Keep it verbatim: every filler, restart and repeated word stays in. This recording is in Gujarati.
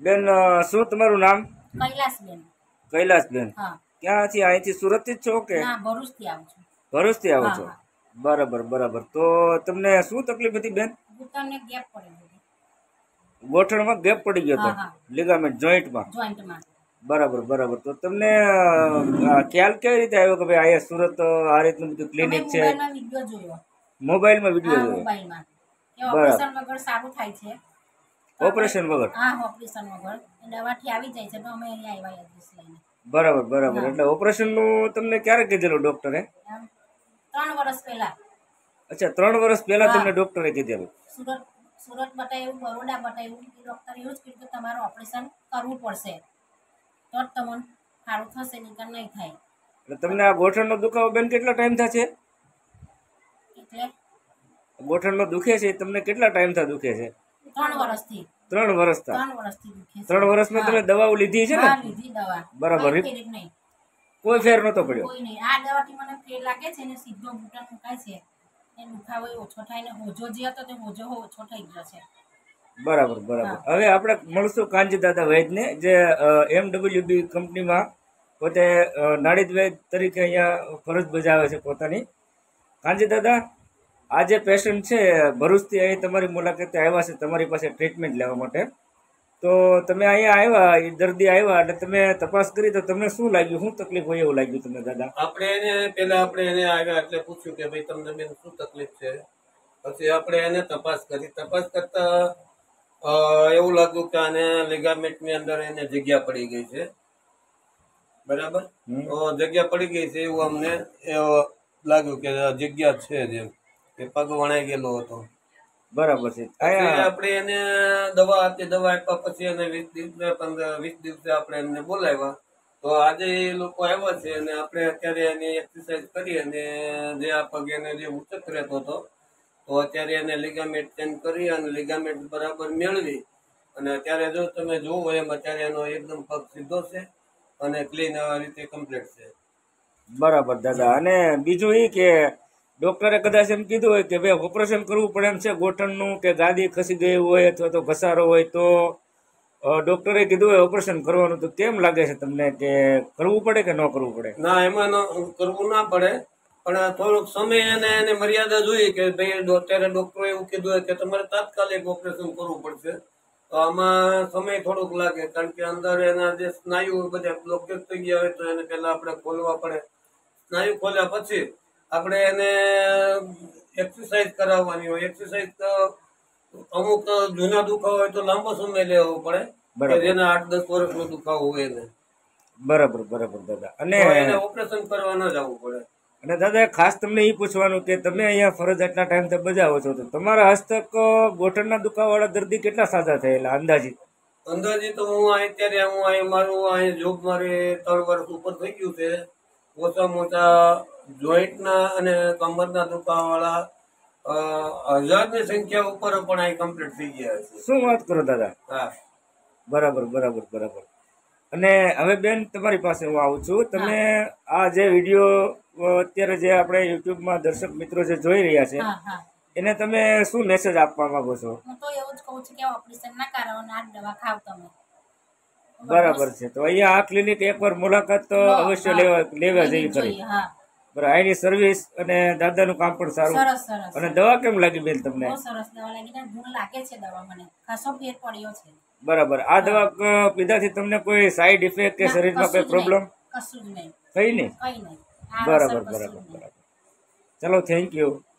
બેન અ, શું તમારું નામ? કૈલાસબેન. કૈલાસબેન. હા. ક્યાંથી અહીંથી સુરત થી જ છો કે ના, ભરૂચથી આવું છું. ભરૂચથી આવો હા છો? હા. બરાબર બરાબર. તો તમને શું તકલીફ હતી બેન? ઘૂંટણને ગેપ પડી ગયો. ગોઠણમાં ગેપ પડી ગયો હતો, હા હા. લિગામેન્ટ જોઈન્ટમાં. જોઈન્ટમાં. બરાબર બરાબર. તો તમને અ, ખ્યાલ કેવી રીતે આવ્યો કે ભાઈ અહીંયા સુરત આ રીતનું બધું અમે ક્લિનિક છે? મોબાઈલમાં વિડીયો જોયો. મોબાઈલમાં હા, વિડીયો જોયો? મોબાઈલમાં કે બરાબર. ઓપરેશન વગર સારું થાય છે. તો આપણે ઓપરેશન વગર? હા, ઓપરેશન વગર દવાથી આવી જાય છે, તો અમે અહીંયા આવ્યા એડ્રેસ લઈને. બરાબર બરાબર. હા. એટલે ઓપરેશનનું તમને ક્યારે કીધેલું ડોક્ટરે? આમ ત્રણ વર્ષ પહેલા. અચ્છા, ત્રણ વર્ષ પહેલા હા. તમને ડોક્ટરે કીધેલું? સુરત સુરત બતાવ્યું, બરોડા બતાવ્યું. એ ડૉક્ટરે એવું જ કીધું કે તમારે ઓપરેશન કરવું પડશે, તો જ તમને સારું થશે, નહીંતર નહીં થાય. એટલે તમને આ ગોઠણનો દુખાવો બેન કેટલા ટાઈમ થશે? એટલે ગોઠણનો દુખે છે એ તમને કેટલા ટાઈમથી દુખે છે? ત્રણ વર્ષથી. ત્રણ વર્ષથી. ત્રણ વર્ષથી દુખે છે. ત્રણ વર્ષમાં તમે હા. દવાઓ લીધી છે ને? હા, લીધી દવા. બરાબર. કોઈ ફેર નહીં. કોઈ ફેર નતો પડ્યો? કોઈ નહીં. આ દવાથી મને ફેર લાગે છે ને, સીધો ઘૂંટણ મુકાય છે, એ દુખાવો ય ઓછો થાય ને, હોજો જે હતો તે હોજો ઓછો થઈ ગયો છે. બરાબર બરાબર. હા. હવે આપણે મળશું કાંજી દાદા વૈદને, જે એમ ડબલ્યુ બી કંપનીમાં પોતે અ, નાડીદ વૈદ તરીકે અહીંયા ફરજ બજાવે છે પોતાની. કાંજી દાદા, આ જે પેશન્ટ છે ભરૂચથી અહીં તમારી મુલાકાતે આવ્યા છે તમારી પાસે ટ્રીટમેન્ટ લેવા માટે, તો તમે અહીંયા આવ્યા, એ દર્દી આવ્યા એટલે તમે તપાસ કરી, તો તમને શું લાગ્યું, શું તકલીફ હોય એવું લાગ્યું તમને દાદા? આપણે એને પેલા આપણે એને આવ્યા એટલે પૂછ્યું કે ભાઈ તમને બેન શું તકલીફ છે. પછી આપણે એને તપાસ કરી. તપાસ કરતા અ, એવું લાગ્યું કે આને લિગામેન્ટની અંદર એને જગ્યા પડી ગઈ છે. બરાબર. હમ. તો જગ્યા પડી ગઈ છે એવું અમને અ, લાગ્યું કે જગ્યા છે જ એમ, કે પગ વણાઈ ગયેલો હતો. બરાબર છે. પછી અહીંયા આપણે એને દવા આપી. દવા આપ્યા પછી એને વીસ દિવસે પંદર વીસ દિવસે આપણે એમને બોલાવ્યા. તો આજે એ લોકો આવ્યા છે અને આપણે અત્યારે એની એક્સરસાઇઝ કરી અને જે આ પગ એને જે ઉચક રહેતો હતો, તો અત્યારે એને લિગામેન્ટ ચેન્જ કરી અને લિગામેન્ટ બરાબર મેળવી અને અત્યારે જો તમે જોવો એમ અત્યારે એનો એકદમ પગ સીધો છે અને ક્લીન આ રીતે કમ્પ્લીટ છે. બરાબર દાદા. અને બીજું એ કે ડોક્ટરે કદાચ એમ કીધું હોય કે ભાઈ ઓપરેશન કરવું પડે એમ છે ગોઠણનું, કે ગાદી ખસી ગઈ હોય અથવા તો ઘસારો હોય, તો અ, ડોક્ટરે કીધું હોય ઓપરેશન કરવાનું, તો કેમ લાગે છે તમને કે કરવું પડે કે ન કરવું પડે? ના, એમાં ન- કરવું ના પડે, પણ થોડોક સમય એને એને મર્યાદા જોઈએ કે ભાઈ ડો- અત્યારે ડોક્ટરે એવું કીધું હોય કે તમારે તાત્કાલિક ઓપરેશન કરવું પડશે. તો આમાં સમય થોડોક લાગે, કારણ કે અંદર એના જે સ્નાયુ બધા બ્લોકેજ થઈ ગયા હોય તો એને પેલા આપણે ખોલવા પડે. સ્નાયુ ખોલ્યા પછી આપણે એને એક્સરસાઇઝ કરાવવાની હોય. એક્સરસાઇઝ અમુક જૂના દુખાવો હોય તો લાંબો સમય લેવો પડે, કે બરાબર જેના આઠ દસ વર્ષનો દુખાવો હોય એને, બરાબર બરાબર દાદા. અને તો એને ઓપરેશન કરવા ન જવું પડે. અને દાદા ખાસ તમને એ પૂછવાનું કે તમે અહીંયા ફરજ આટલા ટાઈમથી બજાવો છો, તો તમારા હસ્તક અ, ગોઠણના દુખાવાવાળા દર્દી કેટલા સાજા થયેલા અંદાજિત? અંદાજે તો હું અહીં અત્યારે હું અહીં મારું અહીં જોબ મારે ત્રણ વર્ષ ઉપર થઈ ગયું છે. ઓછામાં ઓછા જોઈન્ટના અને કમરના દુખાવાવાળા અ, હજારની સંખ્યા ઉપર પણ અહીં કમ્પ્લીટ થઈ ગયા છે. શું વાત કરો દાદા? હા. બરાબર બરાબર બરાબર. અને હવે બેન તમારી પાસે હું આવું છું. તમે આ જે વિડીયો અ, અત્યારે જે આપણે યુટ્યુબમાં દર્શક મિત્રો જે જોઈ રહ્યા છે, હા હા. એને તમે શું મેસેજ આપવા માંગો છો? હું તો એવું જ કહું છું કે ઓપરેશન ના કરો અને આ જ દવા ખાવ તમે. બરાબર છે. તો અહીંયા આ ક્લિનિક એકવાર મુલાકાત તો લો, અવશ્ય હા. લેવા લેવા લેવી જેવી જ કરી. જોઈએ. હા. બરાબર. અહીંની સર્વિસ અને દાદાનું કામ પણ સારું. સરસ સરસ. અને દવા કેમ લાગી બેન તમને? બહુ સરસ દવા લાગી ને, ગુણ લાગે છે દવા, મને ખાસો ફેર પડ્યો છે. બરાબર. આ દવા અ, પીધાથી તમને કોઈ સાઈડ ઇફેક્ટ કે ના, શરીરમાં કશું કોઈ જ પ્રોબ્લેમ નહીં. કશું જ નહીં. થઈ નહીં? કઈ નહીં. આ બરાબર અસર કશું બરાબર જ નહીં. બરાબર. ચલો, થેન્ક યુ.